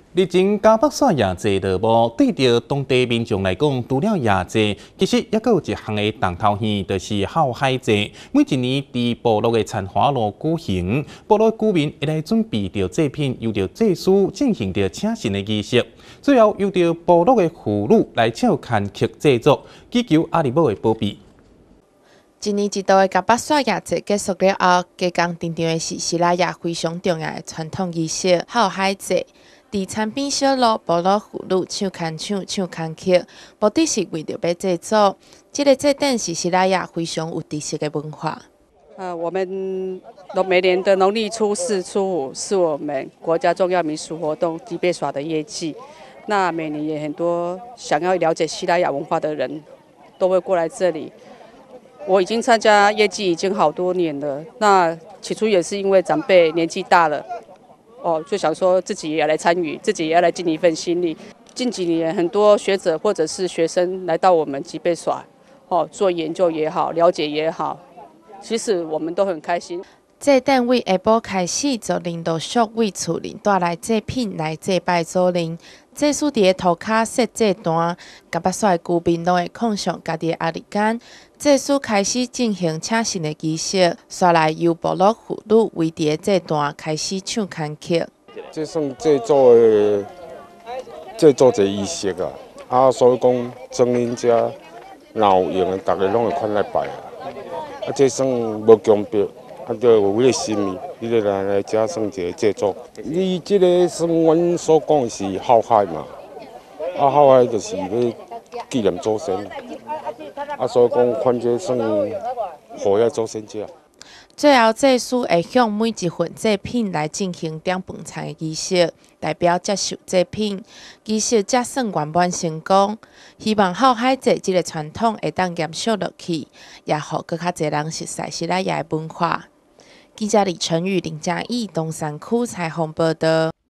日前嘉北线夜祭落幕，对着当地民众来讲，除了夜祭，其实也有一项的重头戏，就是浩海祭。每一年伫部落的田华路举行，部落居民会来准备着祭品，由着祭司进行着请神的仪式，最后由着部落的妇女来唱牵曲制作，祈求阿里母的保庇。 一年一度的嘉北线夜祭结束了后，加工登场的是西拉雅非常重要的传统仪式浩海祭。伫田边小路，部落妇女唱牵唱、唱牵曲，目的是为着要祭祖。这个祭典是西拉雅非常有特色的文化。 我们每年的农历初4、初5是我们国家重要民俗活动吉贝耍的业绩。那每年也很多想要了解西拉雅文化的人都会过来这里。我已经参加业绩已经好多年了。那起初也是因为长辈年纪大了。就想说自己也要来参与，自己也要来尽一份心力。近几年，很多学者或者是学生来到我们吉贝耍，做研究也好，了解也好，其实我们都很开心。 祭典为下晡开始，就领导属为厝邻带来祭品来祭拜祖灵。祭司伫个涂骹设祭坛，嘉北线的居民拢会炕上家己的压力杆。祭司开始进行请神的仪式，煞来由部落妇女围伫个祭坛开始唱牵曲。 这算祭祖的一个仪式啊，所以讲庄人遮若有用的，大家拢会款来拜这算无强迫。就有迄个心意，你就来遮算一个祭祖。你即个算阮所讲是浩海嘛，浩海就是要纪念祖先，所以讲款这算护遐祖先者。 最后，祭司会向每一份祭品来进行点饭餐的仪式，代表接受祭品。仪式才算圆满成功。希望浩海祭这个传统会当延续落去，也互更较侪人熟悉西拉雅的文化。记者李晨宇、林嘉义，东山区采访报道。